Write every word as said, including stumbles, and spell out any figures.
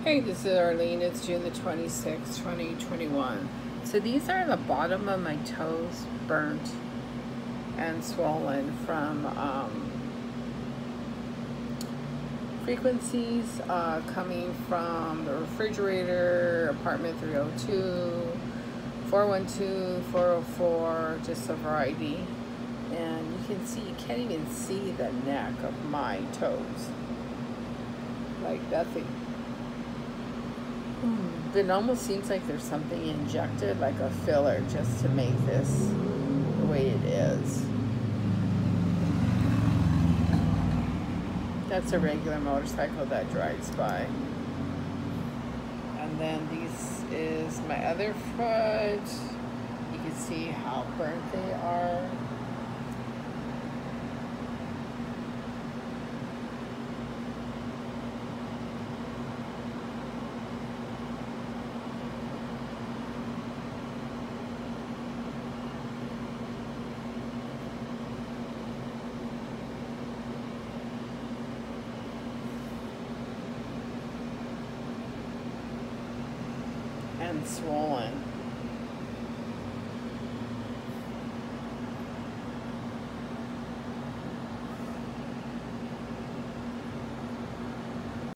Hey, this is Arlene. It's June the twenty-sixth, twenty twenty-one. So these are the bottom of my toes, burnt and swollen from um, frequencies uh, coming from the refrigerator, apartment three oh two, four one two, four oh four, just a variety. And you can see, you can't even see the neck of my toes. Like nothing. But it almost seems like there's something injected, like a filler, just to make this the way it is. That's a regular motorcycle that drives by. And then this is my other foot. You can see how burnt they are. And swollen.